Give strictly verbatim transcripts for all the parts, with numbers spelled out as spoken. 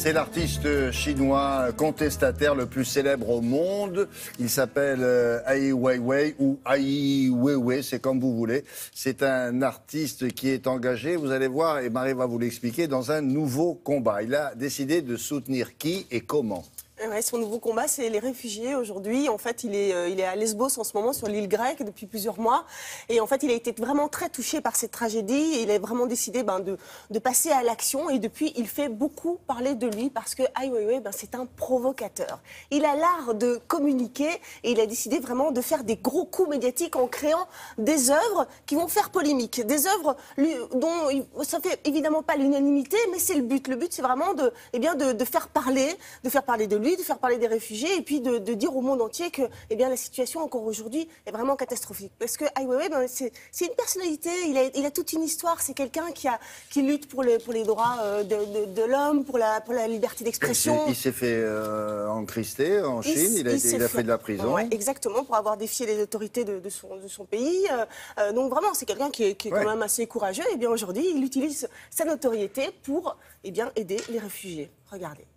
C'est l'artiste chinois contestataire le plus célèbre au monde. Il s'appelle euh, Ai Weiwei ou Ai Weiwei, c'est comme vous voulez. C'est un artiste qui est engagé, vous allez voir, et Marie va vous l'expliquer, dans un nouveau combat. Il a décidé de soutenir qui et comment. Ouais, son nouveau combat, c'est les réfugiés aujourd'hui. En fait, il est, euh, il est à Lesbos en ce moment, sur l'île grecque, depuis plusieurs mois. Et en fait, il a été vraiment très touché par cette tragédie. Il a vraiment décidé ben, de, de passer à l'action. Et depuis, il fait beaucoup parler de lui parce que Ai Weiwei, ben, c'est un provocateur. Il a l'art de communiquer et il a décidé vraiment de faire des gros coups médiatiques en créant des œuvres qui vont faire polémique. Des œuvres lui, dont ça fait évidemment pas l'unanimité, mais c'est le but. Le but, c'est vraiment de, eh bien, de, de faire parler, de faire parler de lui, de faire parler des réfugiés et puis de, de dire au monde entier que eh bien, la situation encore aujourd'hui est vraiment catastrophique. Parce que Ai Weiwei, ben, c'est une personnalité, il a, il a toute une histoire, c'est quelqu'un qui, qui lutte pour, le, pour les droits euh, de, de, de l'homme, pour la, pour la liberté d'expression. Il s'est fait euh, encrister en Chine, il, il, a, été, il a fait, fait de la prison. Ouais, exactement, pour avoir défié les autorités de, de, son, de son pays. Euh, donc vraiment, c'est quelqu'un qui est, qui est ouais. quand même assez courageux. Et bien aujourd'hui, il utilise sa notoriété pour eh bien, aider les réfugiés. Regardez.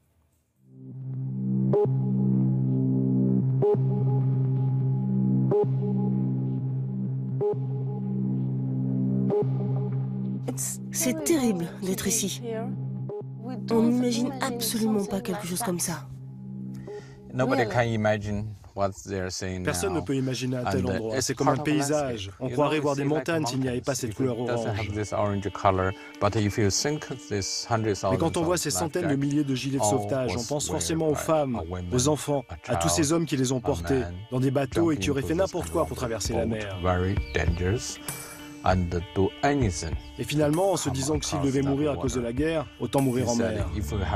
C'est terrible d'être ici. On n'imagine absolument pas quelque chose comme ça. Personne ne peut imaginer un tel endroit. C'est comme un paysage. On croirait voir des montagnes s'il n'y avait pas cette couleur orange. Mais quand on voit ces centaines de milliers de gilets de sauvetage, on pense forcément aux femmes, aux enfants, à tous ces hommes qui les ont portés dans des bateaux et qui auraient fait n'importe quoi pour traverser la mer. Et finalement, en se disant que s'ils devaient mourir à cause de la guerre, autant mourir en mer.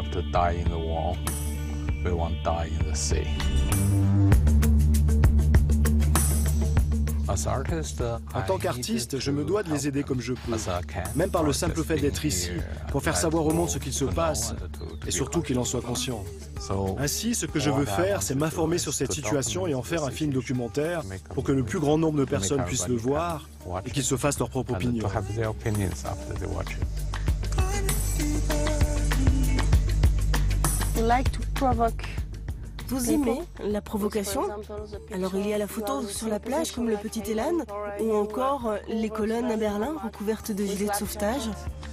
En tant qu'artiste, je me dois de les aider comme je peux, même par le simple fait d'être ici, pour faire savoir au monde ce qu'il se passe, et surtout qu'il en soit conscient. Ainsi, ce que je veux faire, c'est m'informer sur cette situation et en faire un film documentaire pour que le plus grand nombre de personnes puissent le voir et qu'ils se fassent leur propre opinion. Vous aimez la provocation? Alors il y a la photo sur la plage comme le petit Elan, ou encore les colonnes à Berlin recouvertes de gilets de sauvetage.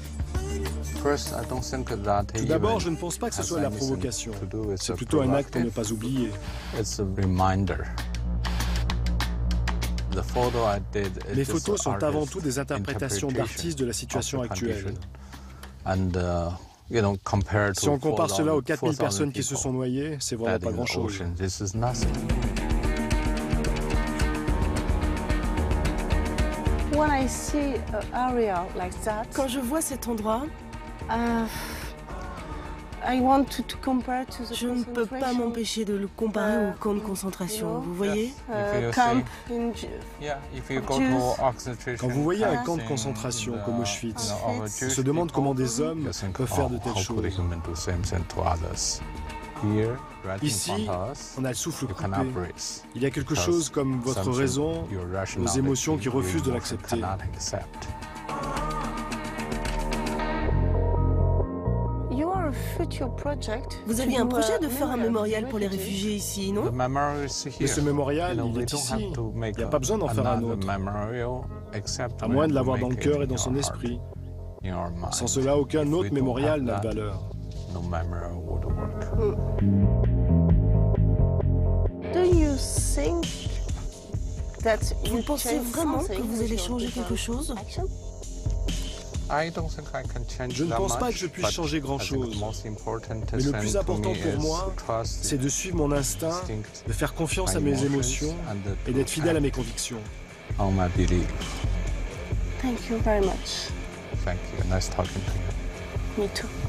Tout d'abord, je ne pense pas que ce soit la provocation. C'est plutôt un acte pour ne pas oublier. Les photos sont avant tout des interprétations d'artistes de la situation actuelle. Si on compare cela aux quatre mille personnes qui se sont noyées, c'est vraiment pas grand-chose. Quand je vois cet endroit, je ne peux pas m'empêcher de le comparer au camp de concentration, vous voyez? Quand vous voyez un camp de concentration comme Auschwitz, on se demande comment des hommes peuvent faire de telles choses. Ici, on a le souffle coupé. Il y a quelque chose comme votre raison, vos émotions qui refusent de l'accepter. Vous aviez un projet de faire un mémorial pour les réfugiés ici, non? Mais ce mémorial, il est ici. Il n'y a pas besoin d'en faire un autre. À moins de l'avoir dans le cœur et dans son esprit. Sans cela, aucun autre mémorial n'a de valeur. Vous pensez vraiment que vous allez changer quelque chose? Je ne pense pas que je puisse changer grand-chose. Mais le plus important pour moi, c'est de suivre mon instinct, de faire confiance à mes émotions et d'être fidèle à mes convictions. Thank you very much. Thank you. Nice talking to you. Me too.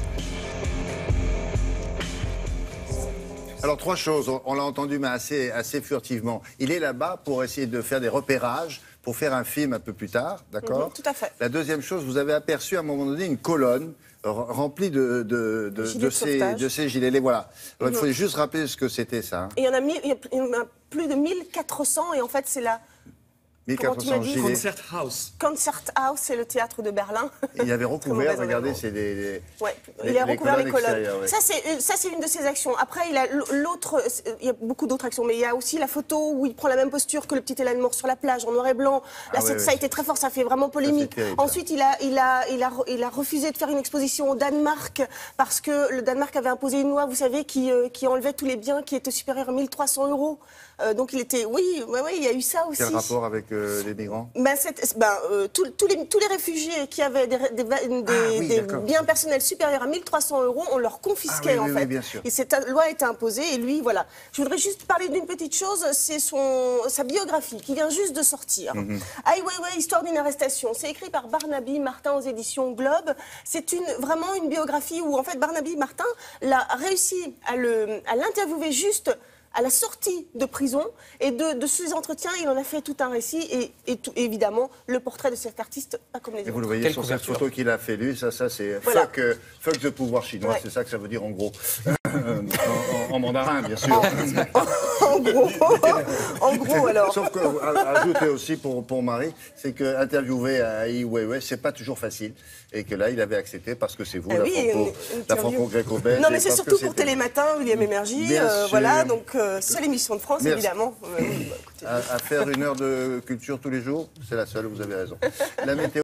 Alors, trois choses. On l'a entendu, mais assez, assez furtivement. Il est là-bas pour essayer de faire des repérages, pour faire un film un peu plus tard, d'accord? Mmh, tout à fait. La deuxième chose, vous avez aperçu à un moment donné une colonne remplie de, de, de, de, de, ces, de ces gilets. Les voilà. Alors, mmh. Il faut juste rappeler ce que c'était, ça. Hein. Et il y en a, mis, il y en a plus de mille quatre cents, et en fait, c'est la... mille quatre cents gilets. Concert House. Concert House, c'est le théâtre de Berlin. Et il avait recouvert, regardez, c'est des, des, ouais, les, il a recouvert les colonnes. Ouais. Ça, c'est ça, c'est une de ses actions. Après, il a l'autre, il y a beaucoup d'autres actions, mais il y a aussi la photo où il prend la même posture que le petit Élan Moore sur la plage, en noir et blanc. Là, ah, ouais, ça ouais. a été très fort, ça fait vraiment polémique. Ça, terrible, Ensuite, il a, il, a, il, a, il a refusé de faire une exposition au Danemark parce que le Danemark avait imposé une loi, vous savez, qui, euh, qui enlevait tous les biens qui étaient supérieurs à mille trois cents euros. Euh, donc il était, oui, ouais, ouais, il y a eu ça aussi. Quel rapport avec euh, les migrants? Ben, ben, euh, tous les, tous les réfugiés qui avaient des, des, des, ah, oui, des biens personnels supérieurs à mille trois cents euros, on leur confisquait ah, oui, en oui, fait. Oui, bien sûr. Et cette loi a été imposée et lui, voilà. Je voudrais juste parler d'une petite chose, c'est sa biographie qui vient juste de sortir. Mm-hmm. Ai Weiwei, Histoire d'une arrestation. C'est écrit par Barnaby Martin aux éditions Globe. C'est une, vraiment une biographie où en fait Barnaby Martin l'a réussi à l'interviewer juste à la sortie de prison, et de, de ces entretiens, il en a fait tout un récit, et, et tout, évidemment, le portrait de cet artiste, pas comme les autres. Et vous le voyez Quelle sur cette photo qu'il a fait, lui, ça, ça c'est voilà. fuck, euh, fuck the pouvoir chinois, ouais. C'est ça que ça veut dire en gros. en, en, en mandarin, bien sûr. En, en gros, en gros, alors. Sauf que, ajouter aussi pour, pour Marie, c'est qu'interviewer Ai Weiwei, c'est pas toujours facile, et que là, il avait accepté parce que c'est vous, ah, la oui, franco-gréco-belge. Non, mais c'est surtout pour Télématin, William Emergy, euh, voilà, donc... Euh, seule émission de France, Merci. évidemment. Euh, à, à faire une heure de culture tous les jours, c'est la seule, vous avez raison. La météo.